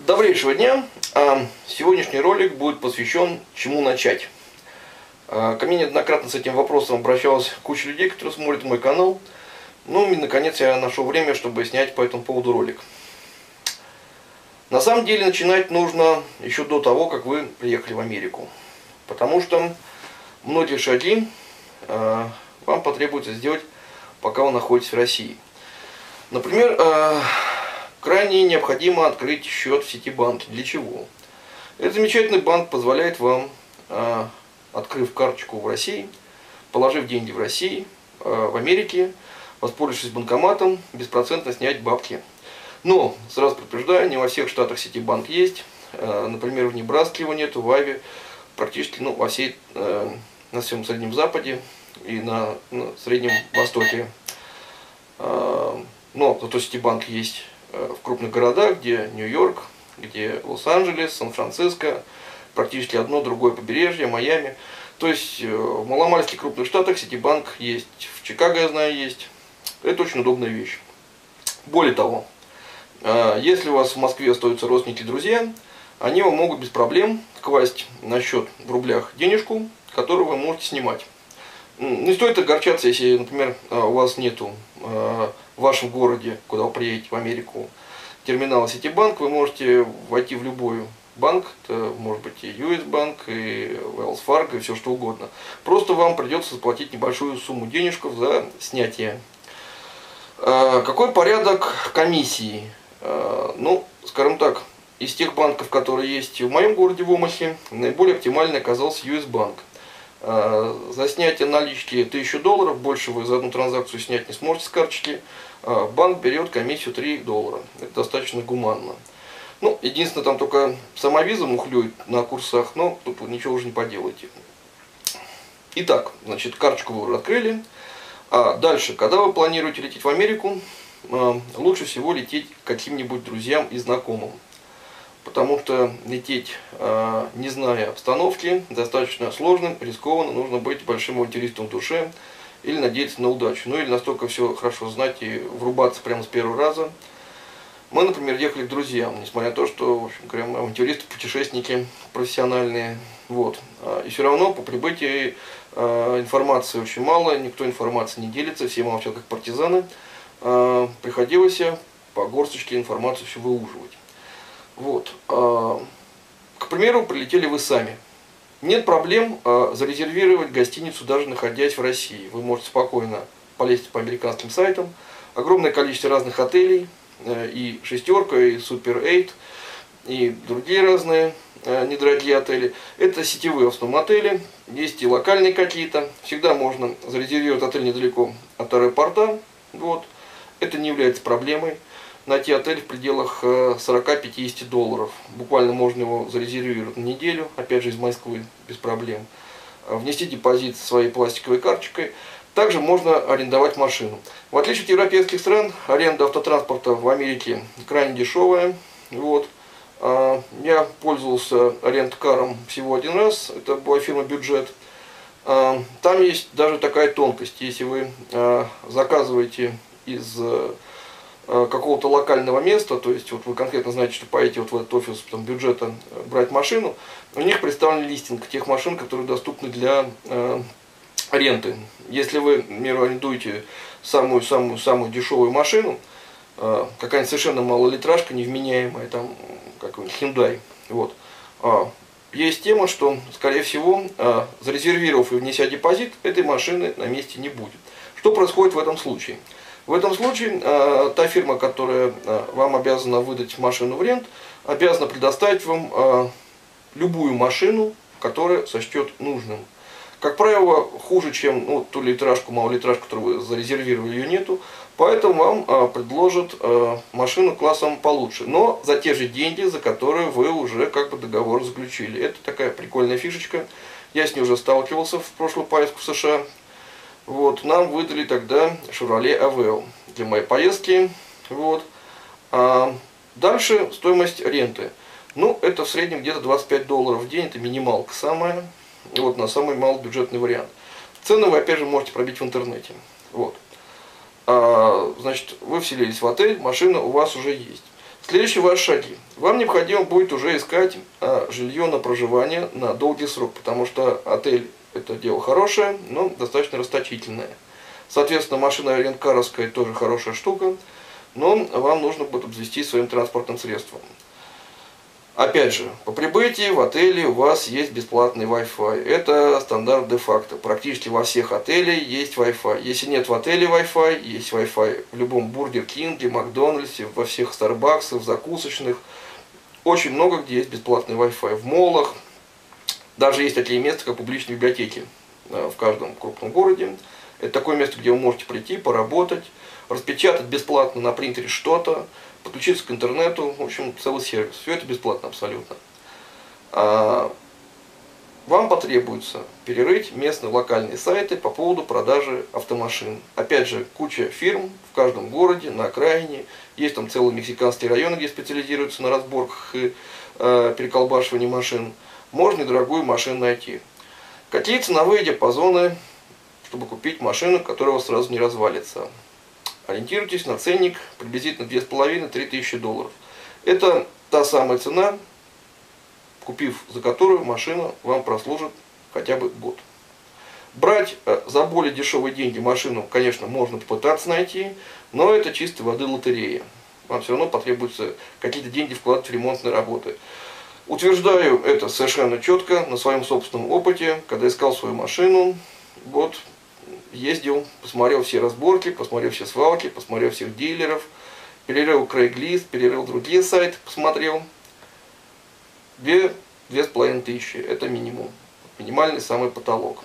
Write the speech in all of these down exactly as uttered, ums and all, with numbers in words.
Добрейшего дня! Сегодняшний ролик будет посвящен чему начать. Ко мне неоднократно с этим вопросом обращалась куча людей, которые смотрят мой канал. Ну и наконец я нашел время, чтобы снять по этому поводу ролик. На самом деле начинать нужно еще до того, как вы приехали в Америку. Потому что многие шаги вам потребуется сделать, пока вы находитесь в России. Например, крайне необходимо открыть счет в Ситибанке. Для чего? Этот замечательный банк позволяет вам, открыв карточку в России, положив деньги в России, в Америке, воспользовавшись банкоматом, беспроцентно снять бабки. Но, сразу предупреждаю, не во всех штатах Ситибанк есть. Например, в Небраске его нету, в Айове, практически ну, во всей, на всем Среднем Западе и на, на Среднем Востоке. Но зато Ситибанк есть в крупных городах, где Нью-Йорк, где Лос-Анджелес, Сан-Франциско, практически одно, другое побережье, Майами. То есть в маломальски крупных штатах Ситибанк есть, в Чикаго, я знаю, есть. Это очень удобная вещь. Более того, если у вас в Москве остаются родственники и друзья, они вам могут без проблем класть на счет в рублях денежку, которую вы можете снимать. Не стоит огорчаться, если, например, у вас нету в вашем городе, куда вы приедете в Америку, терминала Ситибанк, вы можете войти в любой банк, это может быть и ю эс банк, и Wells Fargo, и все что угодно. Просто вам придется заплатить небольшую сумму денежков за снятие. Какой порядок комиссии? Ну, скажем так, из тех банков, которые есть в моем городе, в Омахе, наиболее оптимальный оказался ю эс банк. За снятие налички тысячу долларов, больше вы за одну транзакцию снять не сможете с карточки, банк берет комиссию три доллара. Это достаточно гуманно. Ну, единственное, там только сама виза мухлюет на курсах, но тут вы ничего уже не поделаете. Итак, значит, карточку вы уже открыли. А дальше, когда вы планируете лететь в Америку, лучше всего лететь к каким-нибудь друзьям и знакомым. Потому что лететь, не зная обстановки, достаточно сложно, рискованно, нужно быть большим авантюристом в душе или надеяться на удачу. Ну или настолько все хорошо знать и врубаться прямо с первого раза. Мы, например, ехали к друзьям, несмотря на то, что, в общем говоря, мы авантюристы, путешественники профессиональные. Вот. И все равно по прибытии информации очень мало, никто информации не делится, все молчат как партизаны. Приходилось по горсточке информацию все выуживать. Вот. К примеру, прилетели вы сами. Нет проблем зарезервировать гостиницу, даже находясь в России. Вы можете спокойно полезть по американским сайтам. Огромное количество разных отелей, и шестерка, и супер эйт, и другие разные недорогие отели. Это сетевые в основном отели, есть и локальные какие-то. Всегда можно зарезервировать отель недалеко от аэропорта. Вот. Это не является проблемой. Найти отель в пределах сорока-пятидесяти долларов. Буквально можно его зарезервировать на неделю, опять же из Москвы, без проблем. Внести депозит своей пластиковой карточкой. Также можно арендовать машину. В отличие от европейских стран, аренда автотранспорта в Америке крайне дешевая. Вот. Я пользовался рент-каром всего один раз, это была фирма «Бюджет». Там есть даже такая тонкость, если вы заказываете из какого-то локального места, то есть вот вы конкретно знаете, что поедете вот в этот офис там, Бюджета брать машину, у них представлен листинг тех машин, которые доступны для э, ренты. Если вы, например, арендуете самую-самую-самую дешевую машину, э, какая-нибудь совершенно малолитражка, невменяемая, там, какой-нибудь Hyundai, вот, э, есть тема, что, скорее всего, э, зарезервировав и внеся депозит, этой машины на месте не будет. Что происходит в этом случае? В этом случае э, та фирма, которая э, вам обязана выдать машину в рент, обязана предоставить вам э, любую машину, которая сочтет нужным. Как правило, хуже, чем ну, ту литражку, малолитражку, которую вы зарезервировали, ее нету. Поэтому вам э, предложат э, машину классом получше, но за те же деньги, за которые вы уже как бы договор заключили. Это такая прикольная фишечка. Я с ней уже сталкивался в прошлую поездку в США. Вот, нам выдали тогда Chevrolet Aveo для моей поездки. Вот. А дальше стоимость ренты. Ну, это в среднем где-то двадцать пять долларов в день, это минималка самая. Вот, на самый малобюджетный вариант. Цены вы опять же можете пробить в интернете. Вот. А, значит, вы вселились в отель, машина у вас уже есть. Следующие ваши шаги. Вам необходимо будет уже искать а, жилье на проживание на долгий срок, потому что отель это дело хорошее, но достаточно расточительное. Соответственно, машина рент-каровская тоже хорошая штука, но вам нужно будет обзавестись своим транспортным средством. Опять же, по прибытии в отеле у вас есть бесплатный Wi-Fi. Это стандарт де-факто. Практически во всех отелях есть Wi-Fi. Если нет в отеле Wi-Fi, есть Wi-Fi в любом Бургер Кинге, Макдональдсе, во всех Старбаксах, закусочных. Очень много где есть бесплатный Wi-Fi. В молах. Даже есть такие места, как публичные библиотеки в каждом крупном городе. Это такое место, где вы можете прийти, поработать, распечатать бесплатно на принтере что-то, подключиться к интернету, в общем, целый сервис. Все это бесплатно абсолютно. А вам потребуется перерыть местные локальные сайты по поводу продажи автомашин. Опять же, куча фирм в каждом городе, на окраине. Есть там целые мексиканские районы, где специализируются на разборках и э, переколбашивании машин. Можно недорогую машину найти. Какие ценовые диапазоны, чтобы купить машину, которая у вас сразу не развалится? Ориентируйтесь на ценник приблизительно две с половиной — три тысячи долларов. Это та самая цена, купив за которую машина вам прослужит хотя бы год. Брать за более дешевые деньги машину, конечно, можно попытаться найти, но это чистой воды лотерея. Вам все равно потребуется какие-то деньги вкладывать в ремонтные работы. Утверждаю это совершенно четко на своем собственном опыте, когда искал свою машину. Вот. Ездил, посмотрел все разборки, посмотрел все свалки, посмотрел всех дилеров, перерыл Craigslist, перерыл другие сайты, посмотрел. Две, две с половиной тысячи, это минимум, минимальный самый потолок.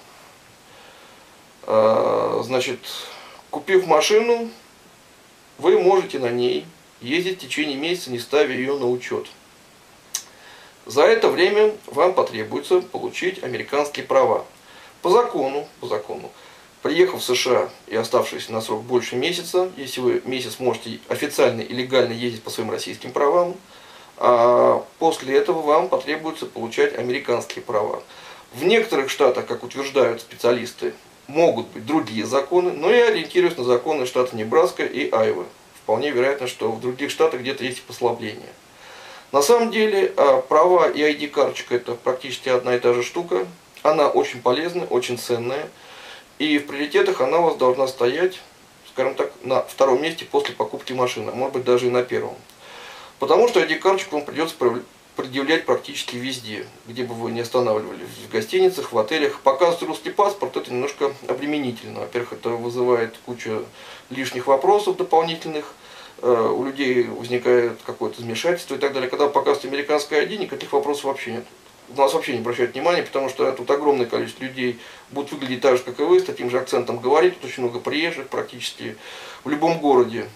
А, значит, купив машину, вы можете на ней ездить в течение месяца, не ставя ее на учет. За это время вам потребуется получить американские права. По закону, по закону. Приехав в США и оставшись на срок больше месяца, если вы месяц можете официально и легально ездить по своим российским правам, а после этого вам потребуется получать американские права. В некоторых штатах, как утверждают специалисты, могут быть другие законы, но я ориентируюсь на законы штата Небраска и Айовы. Вполне вероятно, что в других штатах где-то есть послабления. На самом деле права и ай ди-карточка это практически одна и та же штука. Она очень полезная, очень ценная. И в приоритетах она у вас должна стоять, скажем так, на втором месте после покупки машины, может быть даже и на первом. Потому что ай ди-карточку вам придется предъявлять практически везде, где бы вы ни останавливались, в гостиницах, в отелях. Показывать русский паспорт это немножко обременительно. Во-первых, это вызывает кучу лишних вопросов дополнительных, у людей возникает какое-то замешательство и так далее. Когда вы показываете американское ай ди, никаких вопросов вообще нет. На нас вообще не обращают внимания, потому что тут огромное количество людей будут выглядеть так же, как и вы, с таким же акцентом говорить. Тут очень много приезжих практически в любом городе.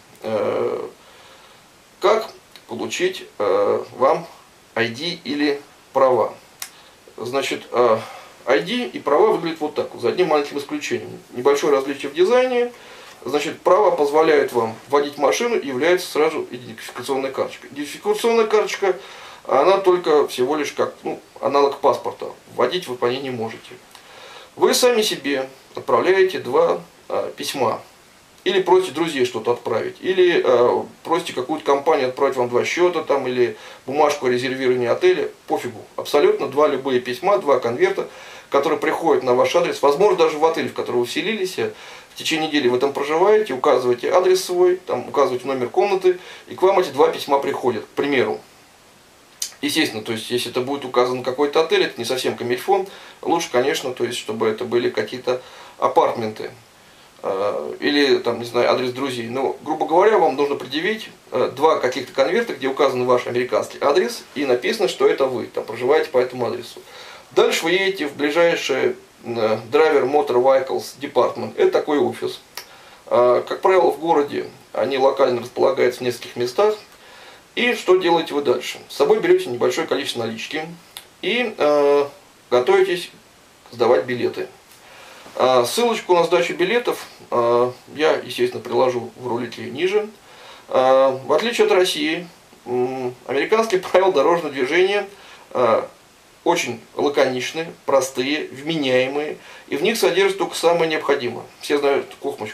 Как получить вам ай ди или права? Значит, ай ди и права выглядят вот так, за одним маленьким исключением. Небольшое различие в дизайне. Значит, права позволяют вам водить машину и является сразу идентификационная карточка. Идентификационная карточка, она только всего лишь как ну, аналог паспорта. Вводить вы по ней не можете. Вы сами себе отправляете два а, письма. Или просите друзей что-то отправить. Или а, просите какую-то компанию отправить вам два счета, там, или бумажку о резервировании отеля. Пофигу. Абсолютно два любые письма, два конверта, которые приходят на ваш адрес. Возможно, даже в отель, в который вы вселились. В течение недели вы там проживаете, указываете адрес свой, там указываете номер комнаты, и к вам эти два письма приходят, к примеру. Естественно, то есть, если это будет указан какой-то отель, это не совсем камильфон, лучше, конечно, то есть, чтобы это были какие-то апартменты, э, или, там, не знаю, адрес друзей. Но, грубо говоря, вам нужно предъявить э, два каких-то конверта, где указан ваш американский адрес, и написано, что это вы, там, проживаете по этому адресу. Дальше вы едете в ближайшее э, Driver Motor Vehicles Department, это такой офис. Э, как правило, в городе они локально располагаются в нескольких местах. И что делаете вы дальше? С собой берете небольшое количество налички и э, готовитесь сдавать билеты. Э, ссылочку на сдачу билетов э, я, естественно, приложу в ролике ниже. Э, в отличие от России, э, американские правила дорожного движения э, очень лаконичные, простые, вменяемые, и в них содержится только самое необходимое. Все знают кухмочку.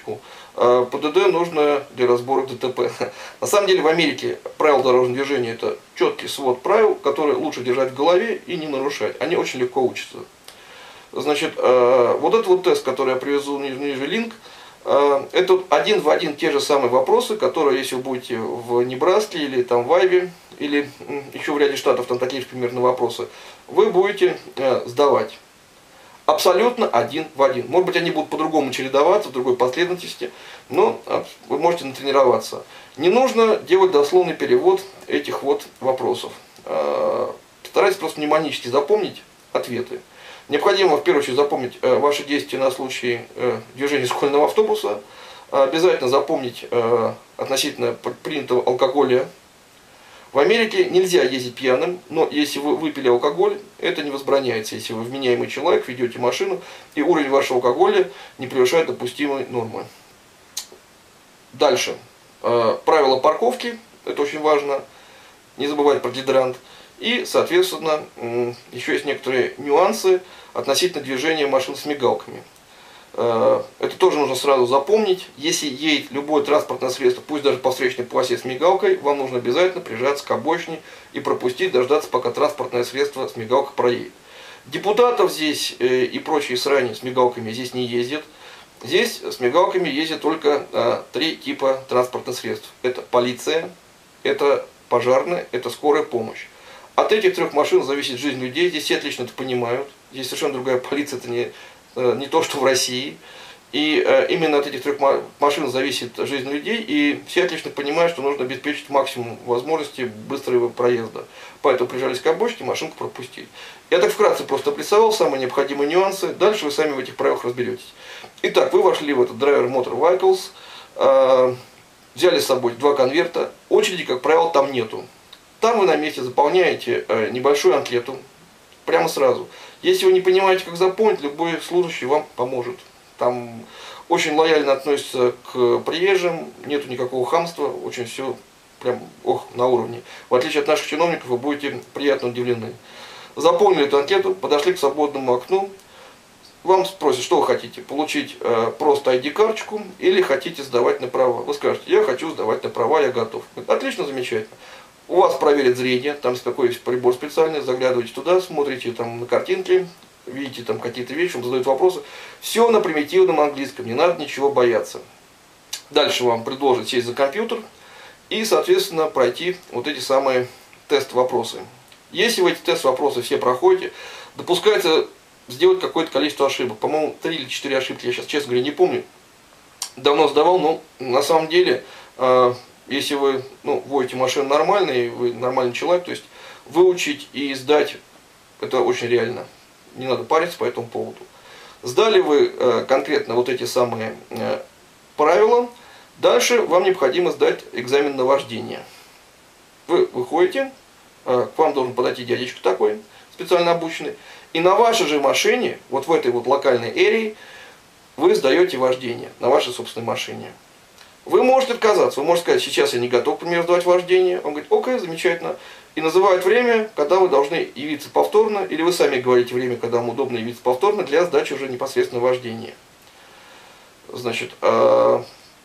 ПДД нужно для разбора ДТП. На самом деле в Америке правила дорожного движения это четкий свод правил, которые лучше держать в голове и не нарушать. Они очень легко учатся. Значит, вот этот вот тест, который я привезу ниже, ниже линк, это один в один те же самые вопросы, которые, если вы будете в Небраске или там в Айве, или еще в ряде штатов там такие же примерно вопросы, вы будете сдавать. Абсолютно один в один. Может быть, они будут по-другому чередоваться, в другой последовательности, но вы можете натренироваться. Не нужно делать дословный перевод этих вот вопросов. Старайтесь просто мнемонически запомнить ответы. Необходимо в первую очередь запомнить ваши действия на случай движения школьного автобуса. Обязательно запомнить относительно принятого алкоголя. В Америке нельзя ездить пьяным, но если вы выпили алкоголь, это не возбраняется. Если вы вменяемый человек, ведете машину, и уровень вашего алкоголя не превышает допустимой нормы. Дальше. Правила парковки, это очень важно, не забывать про гидрант. И, соответственно, еще есть некоторые нюансы относительно движения машин с мигалками. Это тоже нужно сразу запомнить. Если едет любое транспортное средство, пусть даже по встречной полосе с мигалкой, вам нужно обязательно прижаться к обочине и пропустить, дождаться, пока транспортное средство с мигалкой проедет. Депутатов здесь и прочие срани с мигалками здесь не ездят. Здесь с мигалками ездят только три типа транспортных средств. Это полиция, это пожарная, это скорая помощь. От этих трех машин зависит жизнь людей. Здесь все отлично это понимают. Здесь совершенно другая полиция, это не... не то, что в России. И э, именно от этих трех машин зависит жизнь людей, и все отлично понимают, что нужно обеспечить максимум возможностей быстрого проезда. Поэтому прижались к обочине, машинку пропустили. Я так вкратце просто обрисовал самые необходимые нюансы, дальше вы сами в этих правилах разберетесь. Итак, вы вошли в этот Driver Motor Vehicles, э, взяли с собой два конверта, очереди, как правило, там нету. Там вы на месте заполняете э, небольшую анкету, прямо сразу. Если вы не понимаете, как заполнить, любой служащий вам поможет. Там очень лояльно относятся к приезжим, нету никакого хамства, очень все прям ох, на уровне. В отличие от наших чиновников, вы будете приятно удивлены. Заполнили эту анкету, подошли к свободному окну. Вам спросят, что вы хотите, получить э, просто ай ди-карточку или хотите сдавать на права. Вы скажете, я хочу сдавать на права, я готов. Отлично, замечательно. У вас проверят зрение, там такой прибор специальный, заглядываете туда, смотрите там на картинки, видите там какие-то вещи, вам задают вопросы. Все на примитивном английском, не надо ничего бояться. Дальше вам предложат сесть за компьютер и, соответственно, пройти вот эти самые тест-вопросы. Если вы эти тест-вопросы все проходите, допускается сделать какое-то количество ошибок. По-моему, три или четыре ошибки, я сейчас, честно говоря, не помню. Давно сдавал, но на самом деле... Э Если вы ну, водите машину нормально, и вы нормальный человек, то есть выучить и сдать, это очень реально. Не надо париться по этому поводу. Сдали вы э, конкретно вот эти самые э, правила. Дальше вам необходимо сдать экзамен на вождение. Вы выходите, э, к вам должен подойти дядечка такой, специально обученный. И на вашей же машине, вот в этой вот локальной эрии, вы сдаете вождение на вашей собственной машине. Вы можете отказаться, вы можете сказать, сейчас я не готов, к примеру, сдавать вождение. Он говорит, окей, замечательно. И называют время, когда вы должны явиться повторно, или вы сами говорите время, когда вам удобно явиться повторно для сдачи уже непосредственно вождения. Значит, э,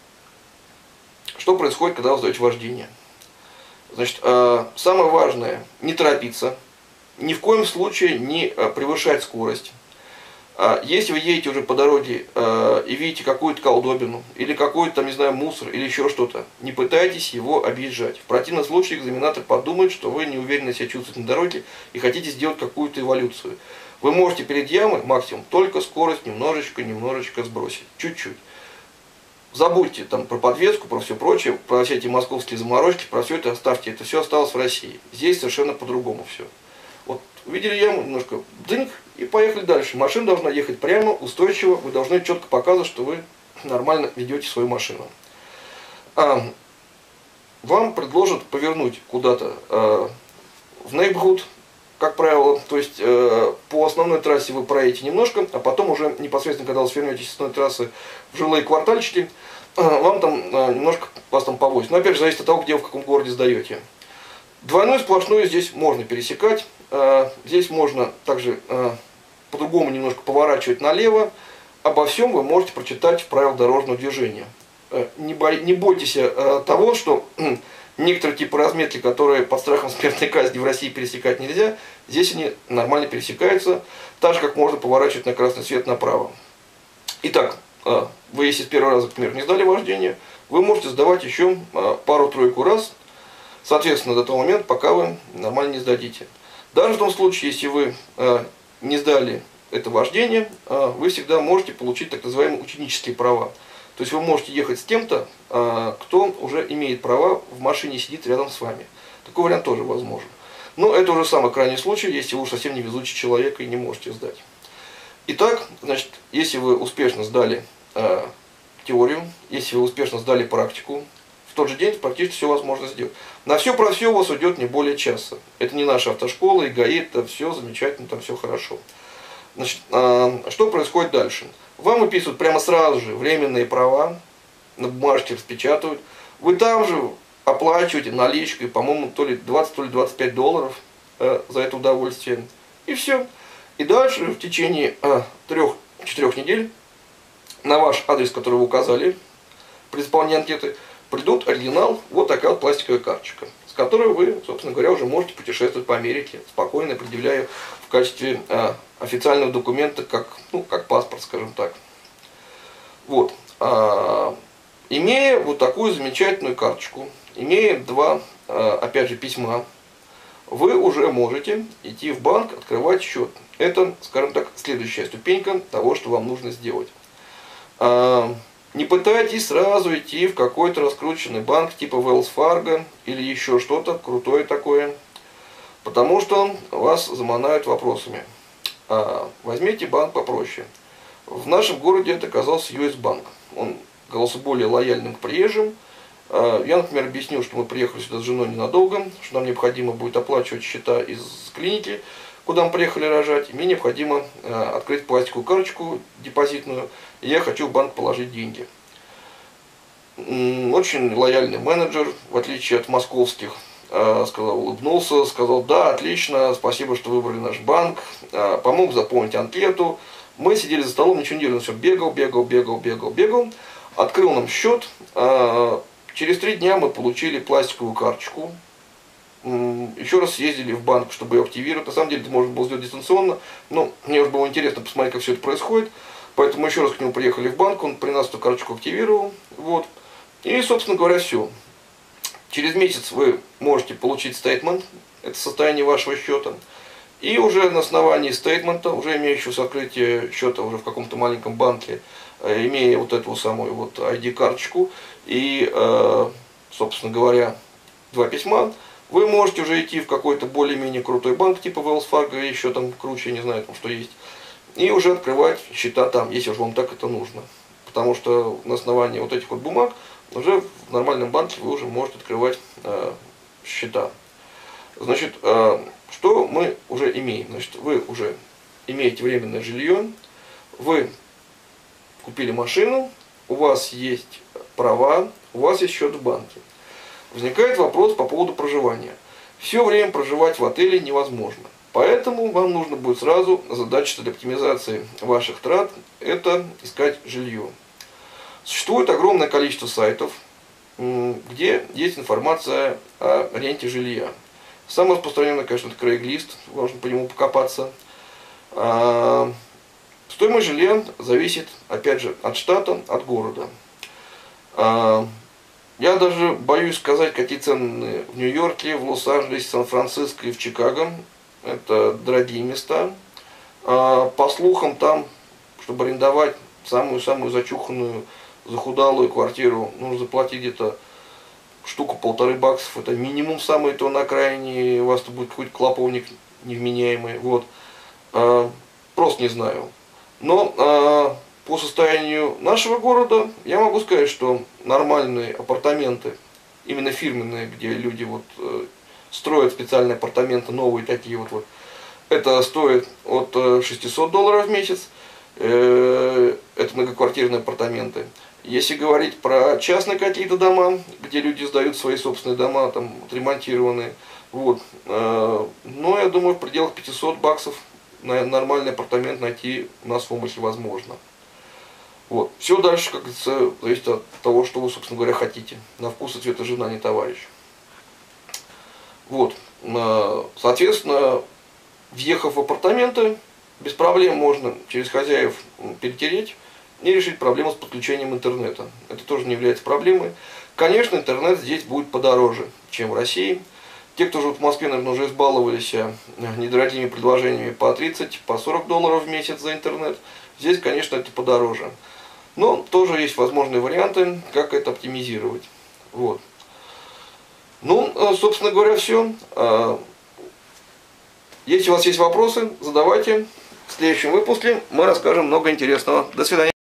что происходит, когда вы сдаете вождение? Значит, э, самое важное, не торопиться, ни в коем случае не превышать скорость. Если вы едете уже по дороге э, и видите какую-то колдобину, или какой-то, там, не знаю, мусор, или еще что-то, не пытайтесь его объезжать. В противном случае экзаменатор подумает, что вы неуверенно себя чувствуете на дороге и хотите сделать какую-то эволюцию. Вы можете перед ямой максимум только скорость немножечко-немножечко сбросить. Чуть-чуть. Забудьте там про подвеску, про все прочее, про все эти московские заморочки, про все это оставьте. Это все осталось в России. Здесь совершенно по-другому все. Вот увидели яму, немножко дынк, и поехали дальше. Машина должна ехать прямо, устойчиво. Вы должны четко показывать, что вы нормально ведете свою машину. А, вам предложат повернуть куда-то э, в neighborhood, как правило. То есть э, по основной трассе вы проедете немножко, а потом уже непосредственно, когда вы свернетесь с основной трассы в жилые квартальчики, э, вам там э, немножко вас там повозят. Но опять же, зависит от того, где вы в каком городе сдаете. Двойную сплошную здесь можно пересекать. Здесь можно также по-другому немножко поворачивать налево. Обо всем вы можете прочитать в правилах дорожного движения. не, бой, не бойтесь того, что некоторые типы разметки, которые под страхом смертной казни в России пересекать нельзя, здесь они нормально пересекаются, так же, как можно поворачивать на красный свет направо. Итак, вы если с первого раза, к примеру, не сдали вождение, вы можете сдавать еще пару-тройку раз, соответственно, до того момента, пока вы нормально не сдадите. Даже в том случае, если вы не сдали это вождение, вы всегда можете получить так называемые ученические права. То есть вы можете ехать с тем-то, кто уже имеет права, в машине сидит рядом с вами. Такой вариант тоже возможен. Но это уже самый крайний случай, если вы уж совсем невезучий человек и не можете сдать. Итак, значит, если вы успешно сдали э, теорию, если вы успешно сдали практику, в тот же день практически все возможно сделать. На все про все у вас уйдет не более часа. Это не наша автошкола и ГАИ, это все замечательно, там все хорошо. Значит, э, что происходит дальше? Вам выписывают прямо сразу же временные права, на бумажке распечатывают. Вы там же оплачиваете наличкой, по-моему, то ли двадцать, то ли двадцать пять долларов э, за это удовольствие. И все. И дальше в течение э, трех-четырех недель на ваш адрес, который вы указали при заполнении анкеты, придут оригинал, вот такая вот пластиковая карточка, с которой вы, собственно говоря, уже можете путешествовать по Америке, спокойно предъявляя в качестве э, официального документа, как, ну, как паспорт, скажем так. Вот. А, имея вот такую замечательную карточку, имея два, а, опять же, письма, вы уже можете идти в банк, открывать счет. Это, скажем так, следующая ступенька того, что вам нужно сделать. А, не пытайтесь сразу идти в какой-то раскрученный банк типа Wells Fargo или еще что-то крутое такое, потому что вас заманают вопросами. А, возьмите банк попроще. В нашем городе это оказался ю эс банк. Он оказался более лояльным к приезжим. Я, например, объяснил, что мы приехали сюда с женой ненадолго, что нам необходимо будет оплачивать счета из клиники, куда мы приехали рожать. И мне необходимо открыть пластиковую карточку депозитную, и я хочу в банк положить деньги. Очень лояльный менеджер, в отличие от московских, сказал, улыбнулся, сказал: да, отлично, спасибо, что выбрали наш банк, помог заполнить анкету. Мы сидели за столом, ничего не делали, он все бегал, бегал, бегал, бегал, бегал, открыл нам счет. Через три дня мы получили пластиковую карточку. Еще раз съездили в банк, чтобы ее активировать. На самом деле это можно было сделать дистанционно, но мне уже было интересно посмотреть, как все это происходит. Поэтому еще раз к нему приехали в банк, он при нас эту карточку активировал. Вот. И, собственно говоря, все. Через месяц вы можете получить стейтмент, это состояние вашего счета. И уже на основании стейтмента, уже имеющегося открытия счета уже в каком-то маленьком банке, имея вот эту самую вот ай ди-карточку и, собственно говоря, два письма, вы можете уже идти в какой-то более-менее крутой банк, типа Wells Fargo, или еще там круче, не знаю, там что есть, и уже открывать счета там, если уж вам так это нужно. Потому что на основании вот этих вот бумаг уже в нормальном банке вы уже можете открывать э, счета. Значит, э, что мы уже имеем? Значит, вы уже имеете временное жилье, вы купили машину, у вас есть права, у вас есть счет в банке. Возникает вопрос по поводу проживания. Все время проживать в отеле невозможно. Поэтому вам нужно будет сразу задача для оптимизации ваших трат – это искать жилье. Существует огромное количество сайтов, где есть информация о аренде жилья. Самый распространенный, конечно, это Craigslist, можно по нему покопаться. Стоимость жилья зависит, опять же, от штата, от города. Я даже боюсь сказать, какие цены в Нью-Йорке, в Лос-Анджелесе, Сан-Франциско и в Чикаго. Это дорогие места. По слухам, там, чтобы арендовать самую-самую зачуханную, захудалую квартиру, нужно заплатить где-то штуку полторы баксов. Это минимум самый, то на окраине у вас -то будет какой-то клоповник невменяемый. Вот. Просто не знаю. Но по состоянию нашего города я могу сказать, что нормальные апартаменты, именно фирменные, где люди вот строят специальные апартаменты, новые такие вот, вот, это стоит от шестисот долларов в месяц. Это многоквартирные апартаменты. Если говорить про частные какие-то дома, где люди сдают свои собственные дома, там отремонтированные, вот, но я думаю, в пределах пятисот баксов на нормальный апартамент найти у нас в Омахе возможно. Вот. Все дальше, как говорится, зависит от того, что вы, собственно говоря, хотите. На вкус и цвет и жена не товарищ. Вот. Соответственно, въехав в апартаменты, без проблем можно через хозяев перетереть и решить проблему с подключением интернета. Это тоже не является проблемой. Конечно, интернет здесь будет подороже, чем в России. Те, кто живут в Москве, наверное, уже избаловались недорогими предложениями по тридцать, по сорок долларов в месяц за интернет. Здесь, конечно, это подороже. Но тоже есть возможные варианты, как это оптимизировать. Вот. Ну, собственно говоря, все. Если у вас есть вопросы, задавайте. В следующем выпуске мы расскажем много интересного. До свидания.